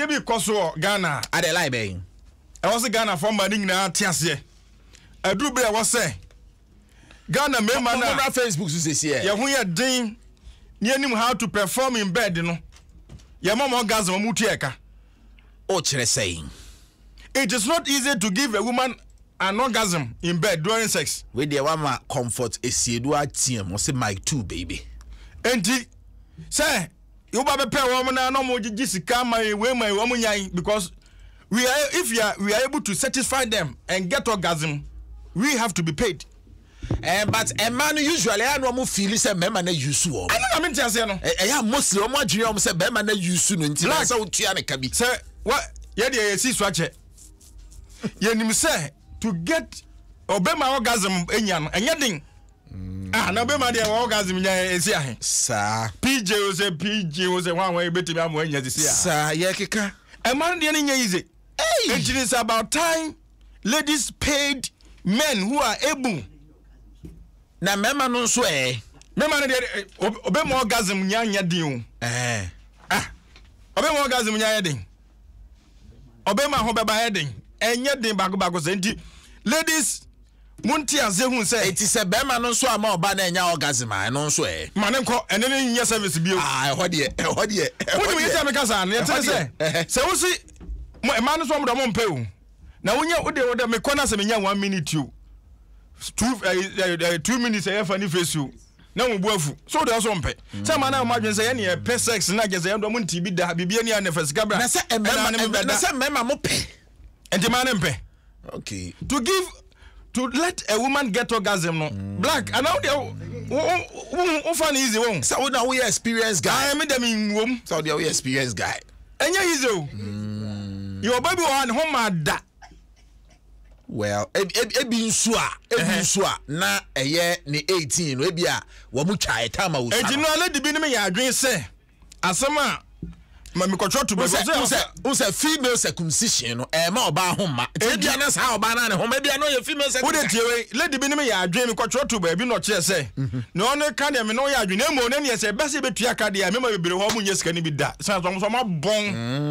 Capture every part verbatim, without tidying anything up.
be koso Ghana. Ade lie be. I was a Ghana from Mading na tiase. I do be I was say. Ghana me man na Facebook so say here. Ya hu ya din. Ni anim how to perform in bed no. Ya mama orgasm mu tieka. O kire saying. It is not easy to give a woman an orgasm in bed during sex. We dey wa ma comfort esiedu atiem o say Mike two baby. Enti say you ba be pay wo na no mo gigi sika mai we mai wo nyai because we are if we are we are able to satisfy them and get orgasm, we have to be paid. Eh, but a man usually I no feel say me man na use wo. I know am tiase no. Eh ya mostly o mo adwene o say be man na use no nti na say otua ne ka bi. Say what ye dey ye si so ache. Ye nim say to get obema orgasm enya no enye din. Ah na obema dey orgasm nya esi ahe. Sa P J o say P J o say wan wan betimi am enya esi a. Sa ye keka. E man dey nya easy. Hey, it is about time ladies paid men who are able. Na mema no so eh. Mema no dey obema orgasm nya nya din o. Eh. Ah. Obema orgasm nya din. Obema ho beba din. Enye din bago bago say nti ladies munti aze hu say it is a bema no so ama oba na nya orgasm a no so eh. Mane nko ene ne nya service bio. Ah, ho de ho de. Wodi me yeta me kasa na yeta say. Say wo si mo e man so mo do mo mpe o. Na wonya wo de wo de me kona se me nya one minute o. Two uh, uh, two minutes e fa ni face o. Na mo buafu. So de so mpe. Say man na mo adwen say ye ne pe sex na je say ndo mo nti bi da bibia ni ana face kabra. Na say e na say mema mo pe. Enti man mpe. Okay. To give to let a woman get orgasm no. Mm. Black and now they who find easy one. So now we experience guy. I made them in womb. So they we experience guy. And yeah easy. Mm. Your baby one home da. Well, e e bi nso a, e bi nso a na eye ni eighteen no e bi a wo mu twa etama wo. E jinu ale di bi ni me ya adwen se. Asema ma me control to be say say say female circumcision no e ma oba homa. E bia na sa oba na ne homa bia no ye female circumcision. Wo de tie lady bi ni me ya adwen me control to be bi no kire say. No no ka de me no ya adwen na mo na ne say be say betua ka de a me ma bebere ho mo nye sika ni bi da. Say so so ma bon.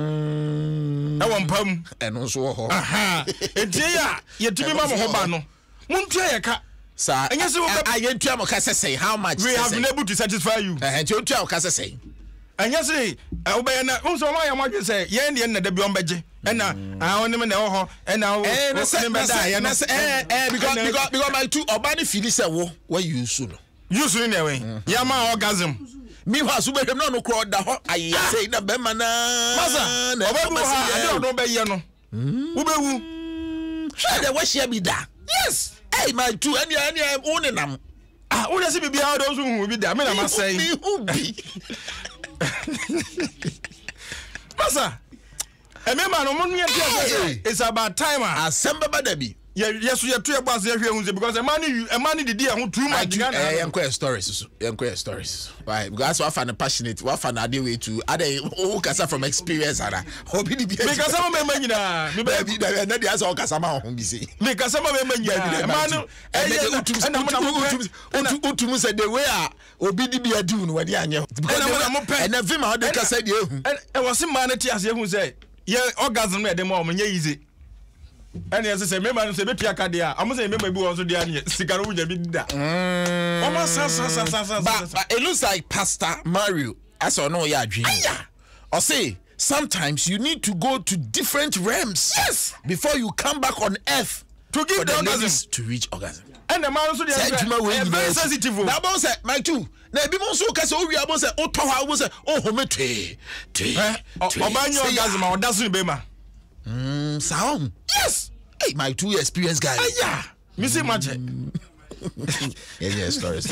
E won pam e no so ho. Aha. Etie ya ye timi ma mo ho ba no. Muntua ye ka. Sa ayentua mo ka say how much we have been able to satisfy you. Eh entua o ka say. Anya say obey na unso ma ya madwe say ye ne na da bi on beje e na ah onim na ho e na o eh na say eh eh because because because my two obani feel say wo what you use no use ni na we ya ma orgasm me ho so behwem no no kro da ho ayi say na be ma na masa obabu ha ade odon be ye no wo be wu hwe de wo hia bi da yes hey my two any any uninam ah wo dey say bibia odon so hu bi da me na ma say me hu bi masa eme ma no mo nwe tie it's about time assemble bada bi yes you to your boss here hu because a man a man did here hu too much eh enquire stories enquire stories why because I find passionate what find ade way to ade who kasa from experience ara obi di bi because some me manyina me be be na dia so kasa ma ho bi say because some me manyina man eh utum utum say the way a obi di bi adi no wadi anye because na vim how dey kasa dey hu e was man na ti ase hu say ye orgasm na dey mo mo nye easy. And yes, say, remember, say, betua kadia. I'm saying, remember, we also did Sigaro with a bit that. But it looks like Pastor Mario. I saw no ya dream. Or say, sometimes you need to go to different realms. Yes. Before you come back on earth to give the orgasm to reach orgasm. And the man also did very sensitive. Now, boss, my two. Now, be more so because we are boss. Oh, Toha was a oh, home tea. Tea. Obanyo orgasm or doesn't be ma. Hmm, sound. Yes. Hey, my two experienced guy. Yeah. Missy Magic. Yeah, yeah, stories.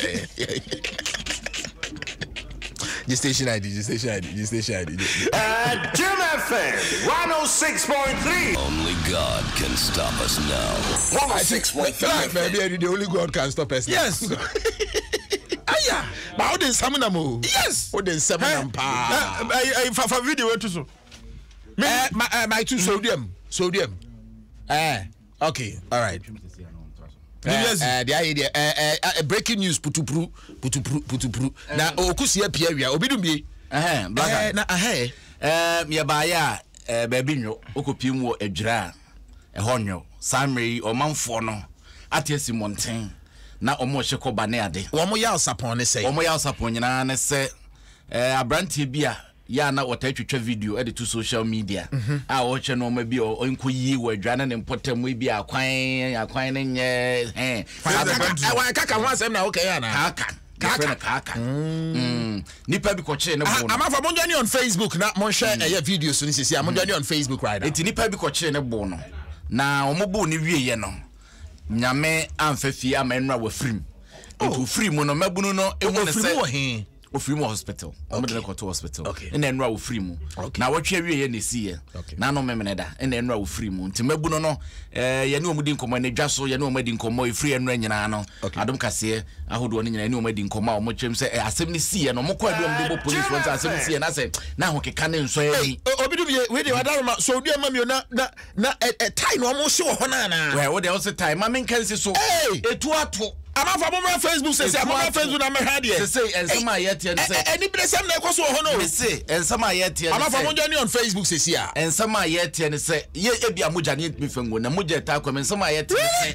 The station I D, the station I D, the station I D. At Jim F M one oh six point three. Only God can stop us now. one oh six point three. Maybe the only God can stop us. Yes. Aya. But how did Samina move? Yes. How did Samina pa? I for video to so. My my my two sodium. Sodium. Eh, okay, all right. Uh, the idea, uh, uh, breaking news, putupru, putupru, putupru. Na okusi apia wia, obidum bi. Eh, black. Na eh. Um, ya ba ya, eh baby nyo okopiem wo adwira e honyo samre o manfo no atesi monten na omo hye ko bane ade omo ya osapon ne sei omo ya osapon nyina ne se eh abrantie bia ya na watatwetwa video edit to social media a wo hye no ma bi o nkoyi wo adwana ne mpotam bi akwan akwan ne nye eh awan kaka ho asem na okay ya na kaka kaka kaka mm nipa bi ko che ne bo no amafa mo join on Facebook na mo share eh videos so ni sisi mo join on Facebook right now eti nipa bi ko che ne bo no na omo bo ni wie ye no nyame amfa fie amanwa wa frim etu frim no mabunu no ehu ne se ofrim hospital omo de ko to hospital ena enwa wo frim na wotwe wie ye ne sie na no memeneda ena enwa wo frim nti mabunu no eh ye ne omo di nkomo ne dwaso ye ne omo di nkomo efri enwa nyina no adom kase ahodo ne nyina ne omo di nkomo omo twem se asem ne sie no mo kwa do omo bo police won asem ne sie na se na ho keka ne nso ye obidu bi we de wadaroma so odi ama mi na na na e tai no omo hye wo ho na na we wo de o se tai ma men kan se so etu ato amafa mo Facebook say say mo Facebook na me ha de say ensema yete ne say eni bresem na ekoso ho no say ensema yete ne amafa mo join on Facebook say see a ensema yete ne say ye ebia moja ne mi fango na moja ta kwa ensema yete ne say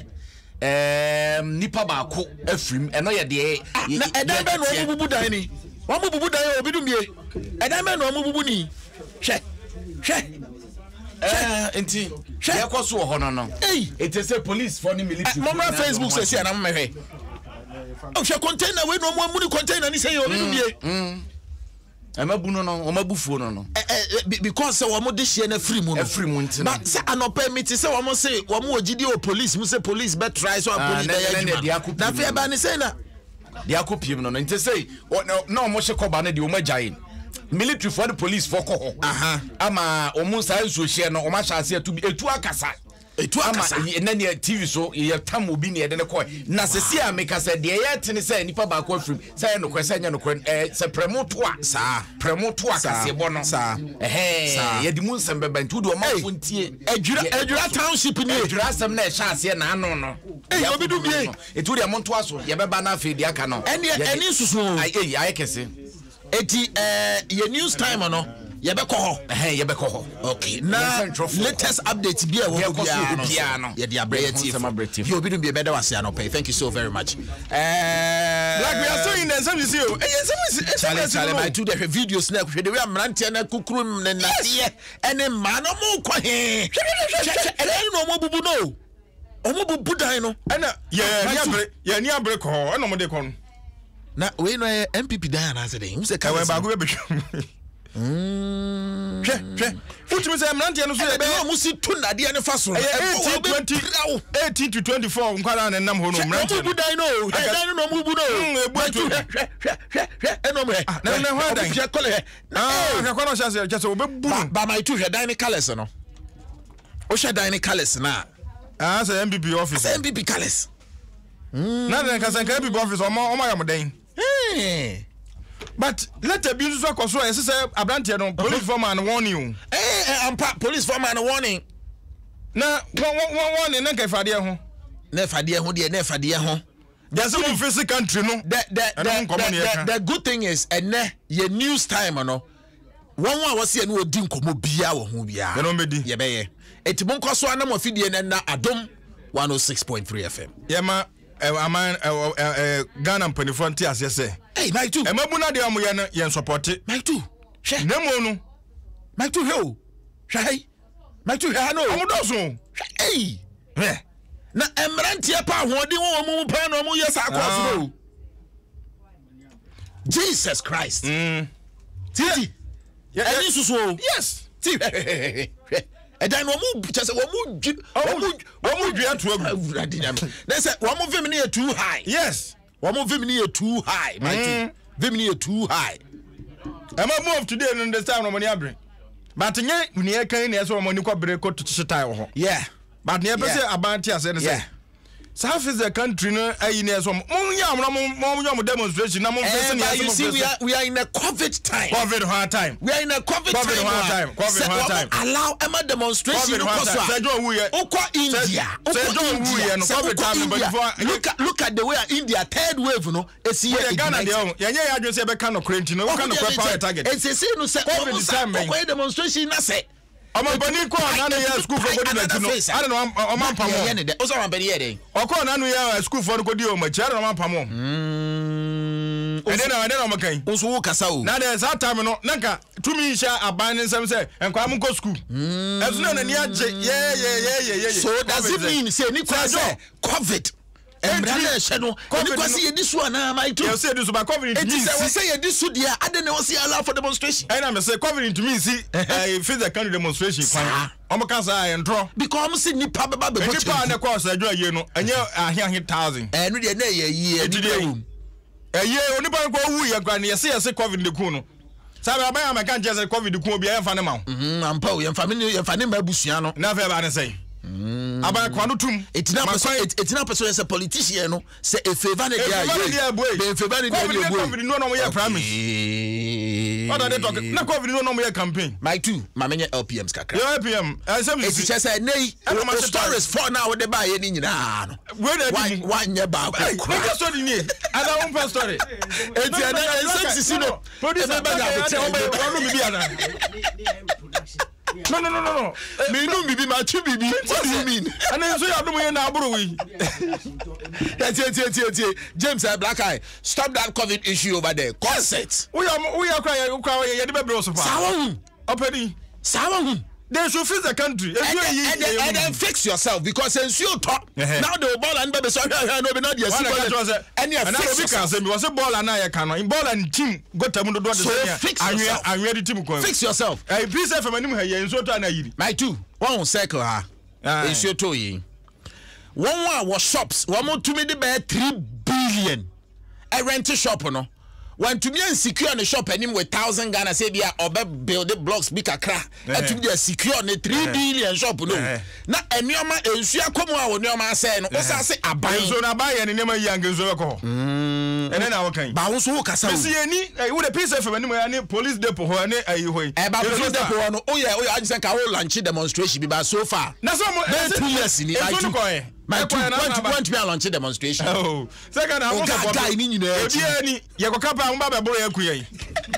em nipa ba ko afrim eno ye de na edan be no omo bubu dan ni wo mo bubu dan obi dumie edan be no omo bubu ni hwe hwe eh enti ye ko so ho no no it say police for the military mo ma Facebook say see na mo mehwe o hwe container we no mo mu ni container ni say obi dumie mm amabu no no o mabufuo no no because say wo mo de hie na free mu no free mu nti but say anopa me ti say wo mo say wo mo ogidi o police mu say police be try so police dey ejuma na fe ba ni say na dia kopiem no no nti say na o mo hye koba na de o magyae military for the police for ko aha ama o mu sa nso hye no o ma hya ase etu etu akasa etu akasa na ne T V so ye tam obi ne de ne ko na sesi a meka se de ye tene se nipa ba ko afrim se no ko se nya no ko eh se premoto a sa premoto a kase bo no sa eh ye di mu nsem beba ntu do ma fo ntie adwura adwura township ni adwura asem na e hya ase na ano no eh obi du bie etu de mo nto aso ye beba na afi de aka no eni eni susu ai eh ai kese eti eh ye news time no ye be ko ho eh ye be ko ho okay na latest update bi e wo bia no ye dia breath you obi do be better was no pay thank you so very much eh like we are so in the same see you eh some challenge challenge my two the videos na hwe de we amrante na kukuru na natie ene ma no mo ko he ene no mo bubu no omo bubu dan no ena ye ni abre ye ni abre ko ho ena mo de ko no na we no M P P dan na say dem say ka we ba go be behwe mm hwe hwe utimi say mrantie no so ye be no musi tu nade ne fa so eighteen to twenty-four nkwara na nam ho no mrantie no budan no dan no mu bu no ebu tu hwe hwe hwe eno me na na ho dan hwe kole ah hwe kono chance chance obebu ba my tu hwe dan ne colors no o hwe dan ne colors na ah say M P P office M P P colors mm na na kasan ka M P P office o ma o ma ya modan eh but let a be so koso e say abrantie no police foreman warning eh ampa police foreman warning na warning na ka fade ho na fade ho de na fade ho there's some physical country no the the the, the good thing is ene ye news time no one one was here no odi nkomo bia wo ho bia no medi ye be ye etimo nkoso anam afidie na na adom one oh six point three F M ye ma aman Ghana mpanifo nti ase se hey my two emabu na de amu ye no ye support my two she nemo no my two he she my two he no amu doso hey na emrantie pa hoodi wo mu pa no mu yes akwaso no Jesus Christ mm titi any susu yes ti edan no mu chese wo mu wo mu wo mu dua to agu na say wo mu vim ne too high yes wo mu vim ne too high my two vim ne too high am I move today no understand no money abre but nye ne kan ne so money ko bre ko to chitai ho yeah but ne be say abanti ase ne say South is the country no ayi ne so mo nya amra mo mo nya mo demonstration na mo face ne you see we are we are in a COVID time COVID hard time we are in a COVID, COVID time hard time COVID hard time allow emma demonstration no so say don wu ye okwa India say don wu ye no COVID time but before look at look at the way India third wave no esi ye Ghana de o ye nya ya adwo say be ka no krenti no ka no kwa target it's say no say COVID time okwa demonstration na say Ọmọbani ko na no ya school for go di na no. Ade no ọmampa mo. Ye ne de. O so ọmọbani ye de. Ọkọ na no ya school for go di o ma chia na ọmampa mo. Mm. Ede na ede na ọmakan. Oso wo kasa o. Na de that time no nanka tumi sha aban nsem say enkwa am go school. Ezu na ni age ye ye ye ye. So does it mean say ni kwa say COVID? Emra na ehye no. Ni kwa say yedi so na my too. You say this about COVID. It is say say yedi so dia ade na say allow for demonstration. I na say COVID to me see eh physical kind demonstration kwan. Omo kan say entro. Because omo say nipa beba be go. Nipa na kwa say adwa ye no. Enye ahia ahia thousand. Eh no de na ye yi e Eye onipa ko wu ye gwa na ye say ye say COVID de ku no. Sabe aban am kan je say COVID ku obi e fa ne ma. Mhm ampa o ye fa me ye fa ne ma busua no. Na fa ba ne say. Aban kwa no tum. Etina person etina person as a politician no say e favor ne dia ye. Be favor ne dia ye. COVID no no mo ye promise. What are they talking? Na COVID no no mo ye campaign. My two, ma menye L P Ms kakra. Yo L P M. I say me. It just say nei. The stories for now we dey buy ye ni nyina no. Where dey do one ye ba ko. We just story ni. Ada one per story. Eti ana ensem sisi no. Producer ba ga tell me no me bi ana. No no no no no. Me no me be ma chi bibi. What do you mean? And then so you do me na aburo we. James Black Eye, stop that COVID issue over there. Concert. We are we are cry we cry ye dey be so far. Sawon. Opedi. Sawon. They should fix the country. And, and, and, and then fix yourself because since you talk now the ball and baby sorry no be not yes. And you fix yourself. And was a ball and I can in ball and team go to do the fix yourself. I'm ready to fix yourself. Hey, please say for my name here so to na yiri. My two. One circle ha. Is your to yi. One one was shops. One more to me the be three billion. I rent a shop no. When to me and secure on the shop and him with thousand Ghana say be or build the blocks big akra and to be secure on the three billion shop no na enioma ensua komo a onioma say no osa say aban so na buy any name yang so ko mm and then I can ba wo so kasa wo see any we the peace for any any police depot ho any ayi ho e ba police depot no o ye o ya say ka wo launch demonstration bi ba so far na so mo two years ni I do my two want to want me launch demonstration oh second I want guy ni nyina ebi ani ye ko kapa mo ba be boro yaku ye